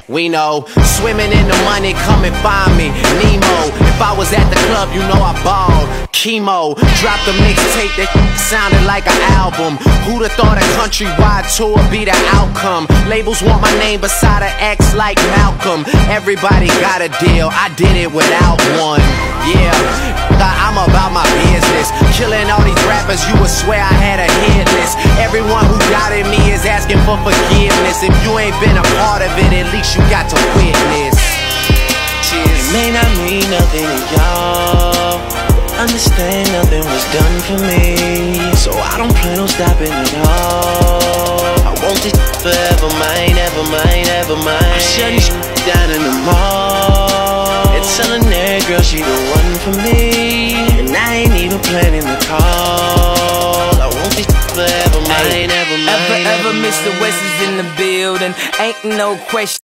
We know, swimming in the money, come and find me. Nemo, if I was at the club, you know I balled. Chemo, dropped a mixtape that sounded like an album. Who'da thought a countrywide tour be the outcome? Labels want my name beside an X like Malcolm. Everybody got a deal, I did it without one. Yeah, I'm about my business. Killing all these rappers, you would swear I had a hit list. Everyone who doubted me is asking for forgiveness. If you ain't been a part of it, at least you got to witness. Cheers. It may not mean nothing to y'all. Understand nothing was done for me, so I don't plan on stopping at all. I want this forever mine, ever mine, ever mine. I shut this down in the mall and telling that girl she the one for me, and I ain't even planning the call. I want this forever mine, ever mine. Ever Mr. West is in the building, ain't no question.